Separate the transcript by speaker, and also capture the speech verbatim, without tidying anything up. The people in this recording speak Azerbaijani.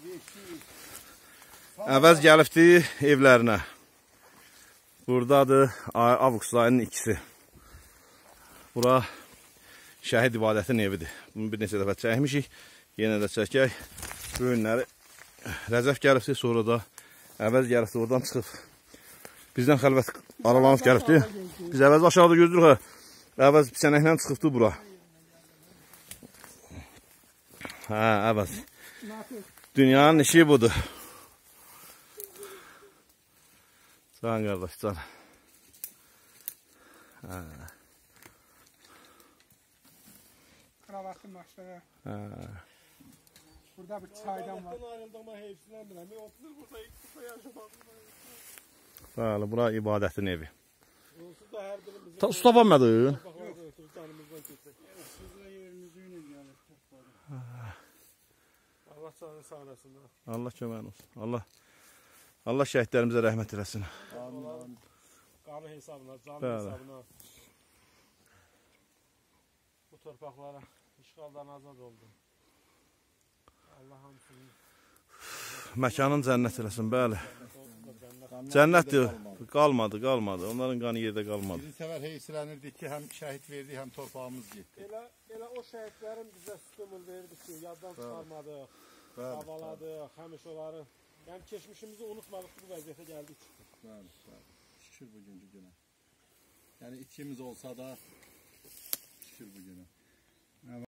Speaker 1: Əvəz gəlibdi evlərinə. Buradadır avqust ayının ikisi. Bura şəhid ibadətin evidir. Bunu bir neçə dəfə çəkmişik. Yenə də çəkək. Bu günləri Rəcəb gəlibdi, sonra da Əvəz gəlibdi, oradan çıxıb. Bizdən xəlvət aralanıb gəlibdi. Biz Əvəzi aşağıda gözlürük. Əvəz pisənəklə çıxıbdı bura. Hə, Əvəz. Dünyanın işi budur. Can qardaş, can. Hə.
Speaker 2: Kravatın başlığı.
Speaker 1: Hə.
Speaker 2: Burada bir çaydan var.
Speaker 1: Bəli, bura ibadətin evi. Su tapanmadın?
Speaker 3: Allah canını sağ olasın.
Speaker 1: Allah köməyin olsun. Allah Allah şəhidlərimizə rəhmət eləsin.
Speaker 3: Qanı hesabına, canlı hesabına bu torpaqlara işğaldan azad oldu. Allah hamısını
Speaker 1: Məkanın cənnət eləsin, bəli. Cənnətdir, qalmadı, qalmadı. Onların qanı yerdə qalmadı.
Speaker 4: Bizi səvər heyslənirdik ki, həm şəhid verdi, həm torpağımız getdi.
Speaker 3: Elə, elə o şəhidlərin bizə stimul verdi ki, yaddan çıxarmadıq, havaladıq, həmişə onları, yəni keçmişimizi unutmadıq, bu vəziyyətə gəldik.
Speaker 4: Bəli, bəli. Şükür bugünkü günə. Yəni itkimiz olsa da şükür bugünə.